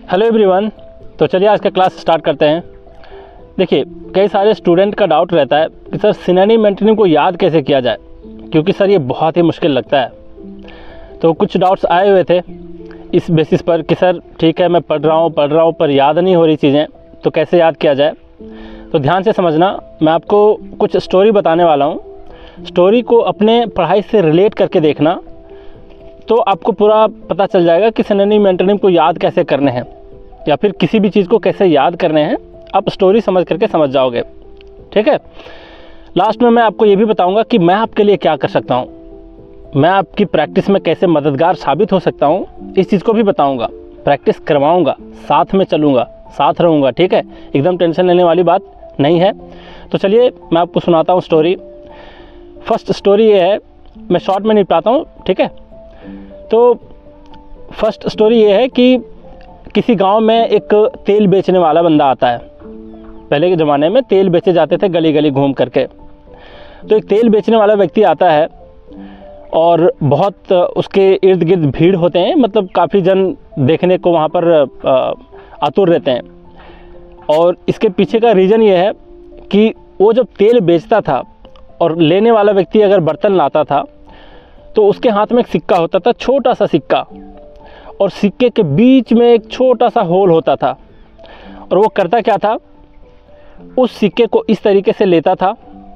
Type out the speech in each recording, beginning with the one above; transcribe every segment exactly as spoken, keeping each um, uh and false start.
Hello everyone. तो चलिए आज का क्लास स्टार्ट करते हैं। देखिए, कई सारे स्टूडेंट का डाउट रहता है कि सर सिनोनिम एंटोनिम को याद कैसे किया जाए, क्योंकि सर ये बहुत ही मुश्किल लगता है। तो कुछ डाउट्स आए हुए थे इस बेसिस पर कि सर ठीक है मैं पढ़ रहा हूँ पढ़ रहा हूँ पर याद नहीं हो रही चीज़ें, तो कैसे याद किया जाए। तो ध्यान से समझना, मैं आपको कुछ स्टोरी बताने वाला हूँ। स्टोरी को अपने पढ़ाई से रिलेट करके देखना, तो आपको पूरा पता चल जाएगा कि सिनोनिम एंटोनिम को याद कैसे करने हैं या फिर किसी भी चीज़ को कैसे याद करने हैं। आप स्टोरी समझ करके समझ जाओगे, ठीक है। लास्ट में मैं आपको ये भी बताऊंगा कि मैं आपके लिए क्या कर सकता हूँ, मैं आपकी प्रैक्टिस में कैसे मददगार साबित हो सकता हूँ, इस चीज़ को भी बताऊंगा। प्रैक्टिस करवाऊंगा, साथ में चलूँगा, साथ रहूँगा, ठीक है। एकदम टेंशन लेने वाली बात नहीं है। तो चलिए मैं आपको सुनाता हूँ स्टोरी। फर्स्ट स्टोरी ये है, मैं शॉर्ट में निपटाता हूँ, ठीक है। तो फर्स्ट स्टोरी ये है कि किसी गांव में एक तेल बेचने वाला बंदा आता है। पहले के ज़माने में तेल बेचे जाते थे गली गली घूम करके। तो एक तेल बेचने वाला व्यक्ति आता है और बहुत उसके इर्द गिर्द भीड़ होते हैं, मतलब काफ़ी जन देखने को वहाँ पर आतुर रहते हैं। और इसके पीछे का रीज़न ये है कि वो जब तेल बेचता था और लेने वाला व्यक्ति अगर बर्तन लाता था तो उसके हाथ में एक सिक्का होता था, छोटा सा सिक्का, और सिक्के के बीच में एक छोटा सा होल होता था। और वो करता क्या था, उस सिक्के को इस तरीके से लेता था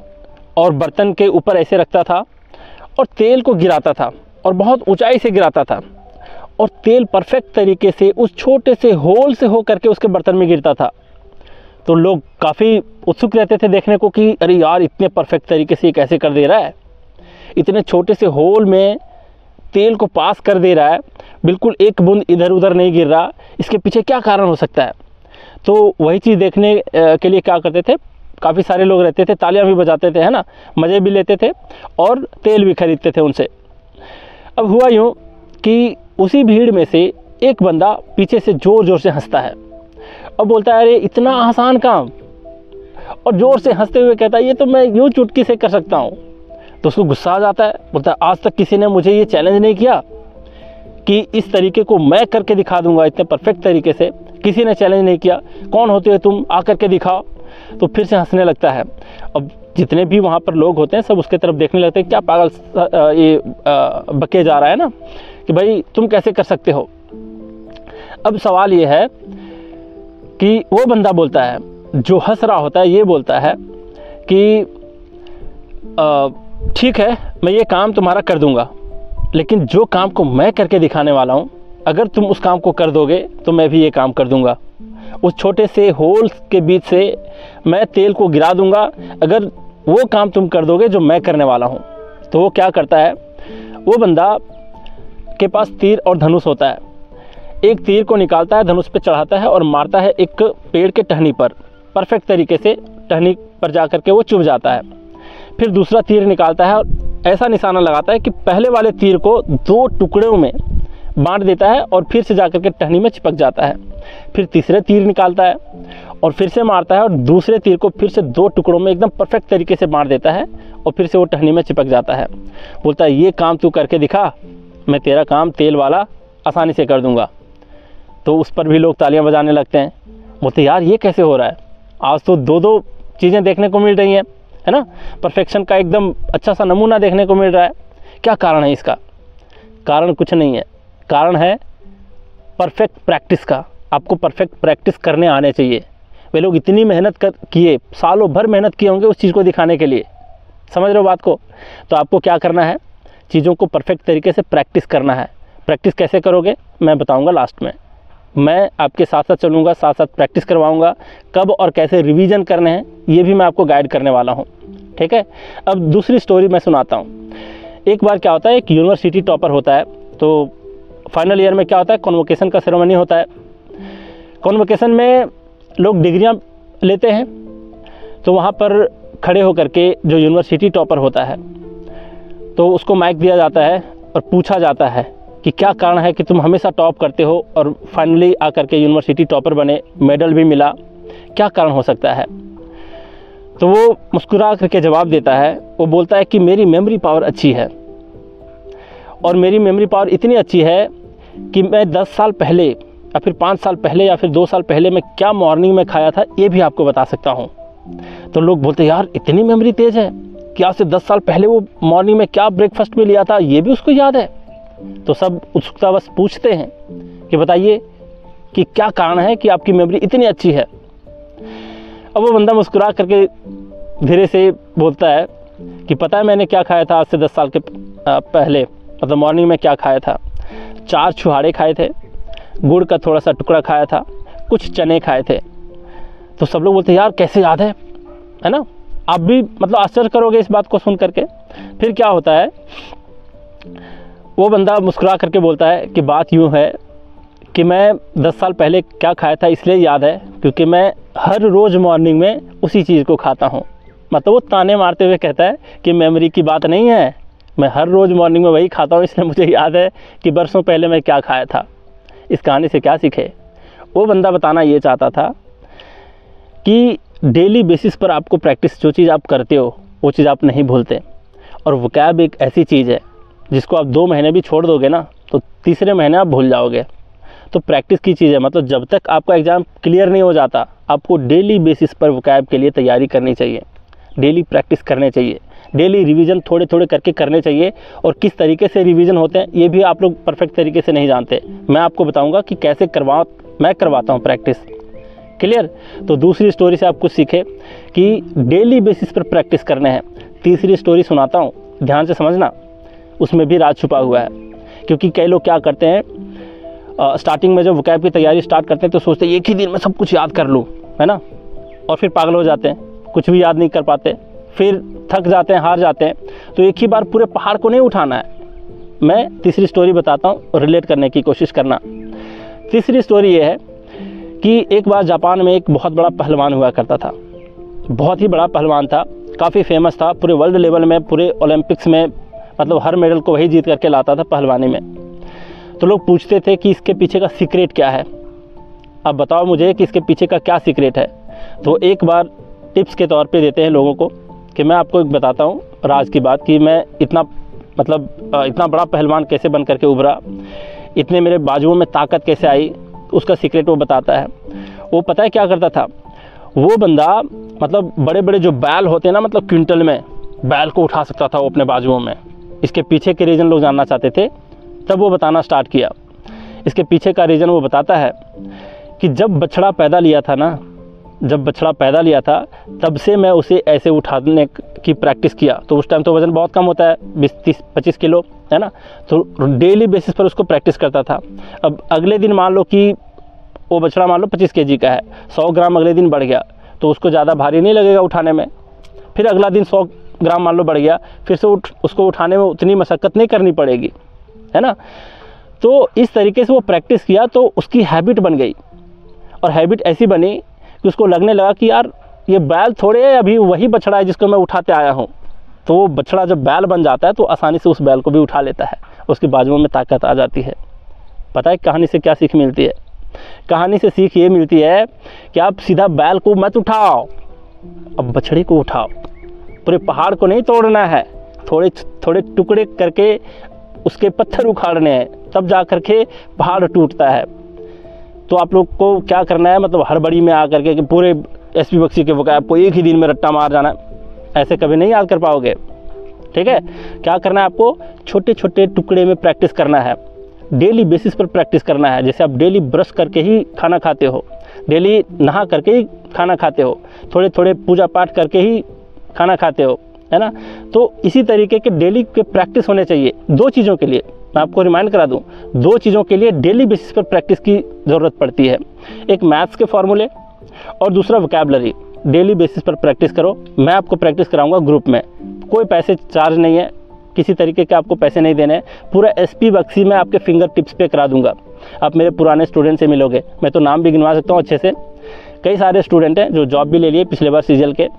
और बर्तन के ऊपर ऐसे रखता था और तेल को गिराता था, और बहुत ऊंचाई से गिराता था, और तेल परफेक्ट तरीके से उस छोटे से होल से हो करके उसके बर्तन में गिरता था। तो लोग काफ़ी उत्सुक रहते थे देखने को कि अरे यार, इतने परफेक्ट तरीके से ये कैसे कर दे रहा है, इतने छोटे से होल में तेल को पास कर दे रहा है, बिल्कुल एक बूंद इधर उधर नहीं गिर रहा, इसके पीछे क्या कारण हो सकता है। तो वही चीज़ देखने के लिए क्या करते थे, काफ़ी सारे लोग रहते थे, तालियां भी बजाते थे, है ना, मज़े भी लेते थे और तेल भी खरीदते थे उनसे। अब हुआ यूँ कि उसी भीड़ में से एक बंदा पीछे से ज़ोर ज़ोर से हंसता है और बोलता है अरे इतना आसान काम, और ज़ोर से हंसते हुए कहता है ये तो मैं यूँ चुटकी से कर सकता हूँ। तो उसको गुस्सा आ जाता है, बोलता है आज तक किसी ने मुझे ये चैलेंज नहीं किया कि इस तरीके को मैं करके दिखा दूंगा, इतने परफेक्ट तरीके से किसी ने चैलेंज नहीं किया, कौन होते हो तुम, आ करके दिखाओ। तो फिर से हंसने लगता है। अब जितने भी वहाँ पर लोग होते हैं सब उसके तरफ देखने लगते हैं, क्या पागल ये बके जा रहा है ना, कि भाई तुम कैसे कर सकते हो। अब सवाल ये है कि वो बंदा बोलता है, जो हंस रहा होता है, ये बोलता है कि ठीक है मैं ये काम तुम्हारा कर दूंगा, लेकिन जो काम को मैं करके दिखाने वाला हूँ, अगर तुम उस काम को कर दोगे तो मैं भी ये काम कर दूंगा। उस छोटे से होल्स के बीच से मैं तेल को गिरा दूंगा, अगर वो काम तुम कर दोगे जो मैं करने वाला हूँ। तो वो क्या करता है, वो बंदा के पास तीर और धनुष होता है। एक तीर को निकालता है, धनुष पे चढ़ाता है और मारता है एक पेड़ के टहनी पर, परफेक्ट तरीके से टहनी पर जा करके वो चुभ जाता है। फिर दूसरा तीर निकालता है और ऐसा निशाना लगाता है कि पहले वाले तीर को दो टुकड़ों में बांट देता है और फिर से जाकर के टहनी में चिपक जाता है। फिर तीसरे तीर निकालता है और फिर से मारता है और दूसरे तीर को फिर से दो टुकड़ों में एकदम परफेक्ट तरीके से बांट देता है और फिर से वो टहनी में चिपक जाता है। बोलता है ये काम तू करके दिखा, मैं तेरा काम तेल वाला आसानी से कर दूंगा। तो उस पर भी लोग तालियां बजाने लगते हैं, बोलते यार ये कैसे हो रहा है, आज तो दो दो चीज़ें देखने को मिल रही हैं, है ना, परफेक्शन का एकदम अच्छा सा नमूना देखने को मिल रहा है। क्या कारण है इसका? कारण कुछ नहीं है, कारण है परफेक्ट प्रैक्टिस का। आपको परफेक्ट प्रैक्टिस करने आने चाहिए। वे लोग इतनी मेहनत कर किए, सालों भर मेहनत किए होंगे उस चीज़ को दिखाने के लिए, समझ रहे हो बात को। तो आपको क्या करना है, चीज़ों को परफेक्ट तरीके से प्रैक्टिस करना है। प्रैक्टिस कैसे करोगे मैं बताऊँगा लास्ट में। मैं आपके साथ साथ चलूँगा, साथ साथ प्रैक्टिस करवाऊँगा। कब और कैसे रिवीजन करने हैं ये भी मैं आपको गाइड करने वाला हूँ, ठीक है। अब दूसरी स्टोरी मैं सुनाता हूँ। एक बार क्या होता है, एक यूनिवर्सिटी टॉपर होता है। तो फाइनल ईयर में क्या होता है, कॉन्वोकेशन का सेरेमनी होता है। कॉन्वोकेशन में लोग डिग्रियाँ लेते हैं। तो वहाँ पर खड़े होकर के जो यूनिवर्सिटी टॉपर होता है तो उसको माइक दिया जाता है और पूछा जाता है कि क्या कारण है कि तुम हमेशा टॉप करते हो और फाइनली आकर के यूनिवर्सिटी टॉपर बने, मेडल भी मिला, क्या कारण हो सकता है। तो वो मुस्कुरा करके जवाब देता है, वो बोलता है कि मेरी मेमोरी पावर अच्छी है, और मेरी मेमोरी पावर इतनी अच्छी है कि मैं दस साल पहले या फिर पाँच साल पहले या फिर दो साल पहले मैं क्या मॉर्निंग में खाया था ये भी आपको बता सकता हूँ। तो लोग बोलते हैं यार इतनी मेमोरी तेज़ है कि आज से दस साल पहले वो मॉर्निंग में क्या ब्रेकफास्ट में लिया था ये भी उसको याद है। तो सब उत्सुकता बस पूछते हैं कि बताइए कि क्या कारण है कि आपकी मेमोरी इतनी अच्छी है। अब वो बंदा मुस्कुरा करके धीरे से बोलता है कि पता है मैंने क्या खाया था आज से दस साल के पहले, मतलब मॉर्निंग में क्या खाया था। चार छुहारे खाए थे, गुड़ का थोड़ा सा टुकड़ा खाया था, कुछ चने खाए थे। तो सब लोग बोलते हैं यार कैसे याद है, है ना। आप भी मतलब आश्चर्य करोगे इस बात को सुन करके। फिर क्या होता है, वो बंदा मुस्कुरा करके बोलता है कि बात यूँ है कि मैं दस साल पहले क्या खाया था इसलिए याद है क्योंकि मैं हर रोज़ मॉर्निंग में उसी चीज़ को खाता हूँ। मतलब वो ताने मारते हुए कहता है कि मेमोरी की बात नहीं है, मैं हर रोज़ मॉर्निंग में वही खाता हूँ इसलिए मुझे याद है कि बरसों पहले मैं क्या खाया था। इस कहानी से क्या सीखे, वो बंदा बताना ये चाहता था कि डेली बेसिस पर आपको प्रैक्टिस, जो चीज़ आप करते हो वो चीज़ आप नहीं भूलते। और वोकैब एक ऐसी चीज़ है जिसको आप दो महीने भी छोड़ दोगे ना तो तीसरे महीने आप भूल जाओगे। तो प्रैक्टिस की चीज़ है, मतलब जब तक आपका एग्ज़ाम क्लियर नहीं हो जाता आपको डेली बेसिस पर वोकैब के लिए तैयारी करनी चाहिए, डेली प्रैक्टिस करने चाहिए, डेली रिवीजन थोड़े थोड़े करके करने चाहिए। और किस तरीके से रिवीजन होते हैं ये भी आप लोग परफेक्ट तरीके से नहीं जानते, मैं आपको बताऊंगा कि कैसे करवा मैं करवाता हूँ प्रैक्टिस। क्लियर। तो दूसरी स्टोरी से आप कुछ सीखे कि डेली बेसिस पर प्रैक्टिस करने हैं। तीसरी स्टोरी सुनाता हूँ, ध्यान से समझना, उसमें भी राज छुपा हुआ है। क्योंकि कई लोग क्या करते हैं, आ, स्टार्टिंग में जब वोकैब की तैयारी स्टार्ट करते हैं तो सोचते हैं एक ही दिन में सब कुछ याद कर लूँ, है ना, और फिर पागल हो जाते हैं, कुछ भी याद नहीं कर पाते, फिर थक जाते हैं, हार जाते हैं। तो एक ही बार पूरे पहाड़ को नहीं उठाना है। मैं तीसरी स्टोरी बताता हूँ, रिलेट करने की कोशिश करना। तीसरी स्टोरी ये है कि एक बार जापान में एक बहुत बड़ा पहलवान हुआ करता था, बहुत ही बड़ा पहलवान था, काफ़ी फेमस था पूरे वर्ल्ड लेवल में, पूरे ओलंपिक्स में, मतलब हर मेडल को वही जीत करके लाता था पहलवानी में। तो लोग पूछते थे कि इसके पीछे का सीक्रेट क्या है, अब बताओ मुझे कि इसके पीछे का क्या सीक्रेट है। तो एक बार टिप्स के तौर पे देते हैं लोगों को कि मैं आपको एक बताता हूँ राज की बात कि मैं इतना मतलब इतना बड़ा पहलवान कैसे बन करके उभरा, इतने मेरे बाजुओं में ताकत कैसे आई, उसका सीक्रेट वो बताता है। वो पता है क्या करता था, वो बंदा मतलब बड़े बड़े जो बैल होते हैं ना, मतलब क्विंटल में बैल को उठा सकता था वो अपने बाजुओं में। इसके पीछे के रीज़न लोग जानना चाहते थे, तब वो बताना स्टार्ट किया। इसके पीछे का रीज़न वो बताता है कि जब बछड़ा पैदा लिया था ना, जब बछड़ा पैदा लिया था तब से मैं उसे ऐसे उठाने की प्रैक्टिस किया। तो उस टाइम तो वज़न बहुत कम होता है, बीस तीस पच्चीस किलो, है ना। तो डेली बेसिस पर उसको प्रैक्टिस करता था। अब अगले दिन मान लो कि वो बछड़ा मान लो पच्चीस केजी का है, सौ ग्राम अगले दिन बढ़ गया तो उसको ज़्यादा भारी नहीं लगेगा उठाने में। फिर अगला दिन सौ ग्राम मान लो बढ़ गया, फिर से उठ उसको उठाने में उतनी मशक्क़त नहीं करनी पड़ेगी, है ना। तो इस तरीके से वो प्रैक्टिस किया तो उसकी हैबिट बन गई, और हैबिट ऐसी बनी कि उसको लगने लगा कि यार ये बैल थोड़े है, अभी वही बछड़ा है जिसको मैं उठाते आया हूँ। तो वो बछड़ा जब बैल बन जाता है तो आसानी से उस बैल को भी उठा लेता है, उसकी बाजुओं में ताकत आ जाती है। पता है कहानी से क्या सीख मिलती है? कहानी से सीख ये मिलती है कि आप सीधा बैल को मत उठाओ, अब बछड़े को उठाओ। पूरे पहाड़ को नहीं तोड़ना है, थोड़े थोड़े टुकड़े करके उसके पत्थर उखाड़ने हैं, तब जा कर के पहाड़ टूटता है। तो आप लोग को क्या करना है, मतलब हड़बड़ी में आकर के कि पूरे एस पी बख्शी के वोकैब को एक ही दिन में रट्टा मार जाना, ऐसे कभी नहीं याद कर पाओगे। ठीक है, क्या करना है आपको, छोटे छोटे टुकड़े में प्रैक्टिस करना है, डेली बेसिस पर प्रैक्टिस करना है। जैसे आप डेली ब्रश करके ही खाना खाते हो, डेली नहा करके ही खाना खाते हो, थोड़े थोड़े पूजा पाठ करके ही खाना खाते हो, है ना। तो इसी तरीके के डेली के प्रैक्टिस होने चाहिए। दो चीज़ों के लिए मैं आपको रिमाइंड करा दूं, दो चीज़ों के लिए डेली बेसिस पर प्रैक्टिस की ज़रूरत पड़ती है। एक मैथ्स के फॉर्मूले और दूसरा वोकैबुलरी। डेली बेसिस पर प्रैक्टिस करो। मैं आपको प्रैक्टिस कराऊंगा ग्रुप में, कोई पैसे चार्ज नहीं है, किसी तरीके के आपको पैसे नहीं देने हैं। पूरा एस पी बख्शी मैं आपके फिंगर टिप्स पे करा दूंगा। आप मेरे पुराने स्टूडेंट से मिलोगे, मैं तो नाम भी गिनवा सकता हूँ अच्छे से। कई सारे स्टूडेंट हैं जो जॉब भी ले लिए पिछले बार सीजल के,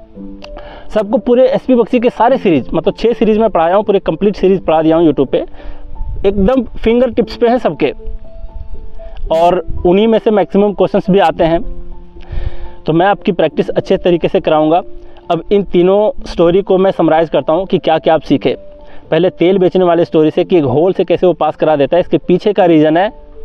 सबको पूरे एस पी बख्शी के सारे सीरीज, मतलब छः सीरीज़ में पढ़ाया हूँ, पूरे कंप्लीट सीरीज़ पढ़ा दिया हूँ यूट्यूब पे, एकदम फिंगर टिप्स पे हैं सबके, और उन्हीं में से मैक्सिमम क्वेश्चंस भी आते हैं। तो मैं आपकी प्रैक्टिस अच्छे तरीके से कराऊंगा। अब इन तीनों स्टोरी को मैं समराइज़ करता हूँ कि क्या क्या आप सीखे। पहले तेल बेचने वाले स्टोरी से कि एक होल से कैसे वो पास करा देता है, इसके पीछे का रीज़न है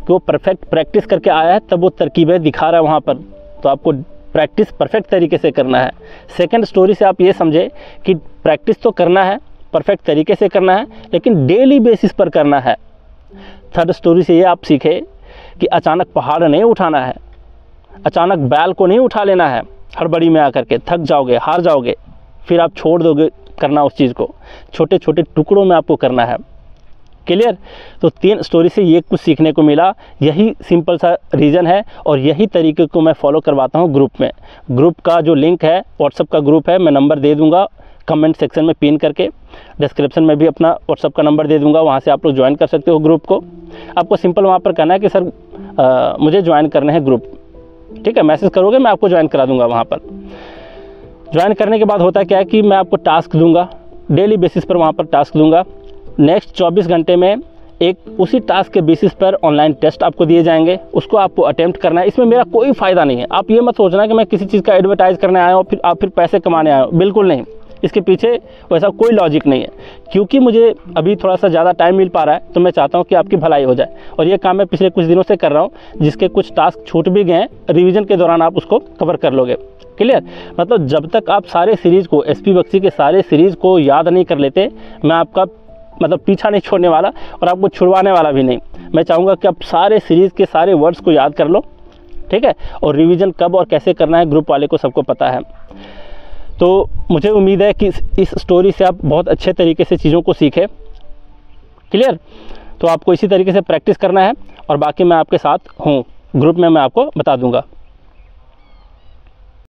कि वो परफेक्ट प्रैक्टिस करके आया है, तब वो तरकीबें दिखा रहा है वहाँ पर। तो आपको प्रैक्टिस परफेक्ट तरीके से करना है। सेकंड स्टोरी से आप ये समझे कि प्रैक्टिस तो करना है, परफेक्ट तरीके से करना है, लेकिन डेली बेसिस पर करना है। थर्ड स्टोरी से ये आप सीखे कि अचानक पहाड़ नहीं उठाना है, अचानक बैल को नहीं उठा लेना है हड़बड़ी में आकर के। थक जाओगे, हार जाओगे, फिर आप छोड़ दोगे करना उस चीज़ को। छोटे छोटे टुकड़ों में आपको करना है। क्लियर? तो तीन स्टोरी से ये कुछ सीखने को मिला। यही सिंपल सा रीज़न है और यही तरीके को मैं फॉलो करवाता हूँ ग्रुप में। ग्रुप का जो लिंक है, व्हाट्सअप का ग्रुप है, मैं नंबर दे दूँगा कमेंट सेक्शन में पिन करके। डिस्क्रिप्शन में भी अपना व्हाट्सअप का नंबर दे दूँगा, वहाँ से आप लोग ज्वाइन कर सकते हो ग्रुप को। आपको सिंपल वहाँ पर कहना है कि सर आ, मुझे ज्वाइन करने हैं ग्रुप। ठीक है, मैसेज करोगे, मैं आपको ज्वाइन करा दूँगा। वहाँ पर ज्वाइन करने के बाद होता क्या है कि मैं आपको टास्क दूँगा, डेली बेसिस पर वहाँ पर टास्क दूँगा। नेक्स्ट चौबीस घंटे में एक उसी टास्क के बेसिस पर ऑनलाइन टेस्ट आपको दिए जाएंगे, उसको आपको अटेम्प्ट करना है। इसमें मेरा कोई फ़ायदा नहीं है। आप ये मत सोचना कि मैं किसी चीज़ का एडवर्टाइज़ करने आया हूँ फिर आप फिर पैसे कमाने आए हो, बिल्कुल नहीं। इसके पीछे वैसा कोई लॉजिक नहीं है। क्योंकि मुझे अभी थोड़ा सा ज़्यादा टाइम मिल पा रहा है, तो मैं चाहता हूँ कि आपकी भलाई हो जाए। और ये काम मैं पिछले कुछ दिनों से कर रहा हूँ, जिसके कुछ टास्क छूट भी गए हैं, रिवीजन के दौरान आप उसको कवर कर लोगे। क्लियर? मतलब जब तक आप सारे सीरीज़ को, एस पी बख्शी के सारे सीरीज़ को याद नहीं कर लेते, मैं आपका मतलब पीछा नहीं छोड़ने वाला और आपको छुड़वाने वाला भी नहीं। मैं चाहूँगा कि आप सारे सीरीज़ के सारे वर्ड्स को याद कर लो। ठीक है? और रिवीजन कब और कैसे करना है ग्रुप वाले को सबको पता है। तो मुझे उम्मीद है कि इस, इस स्टोरी से आप बहुत अच्छे तरीके से चीज़ों को सीखें। क्लियर? तो आपको इसी तरीके से प्रैक्टिस करना है और बाकी मैं आपके साथ हूँ, ग्रुप में मैं आपको बता दूँगा।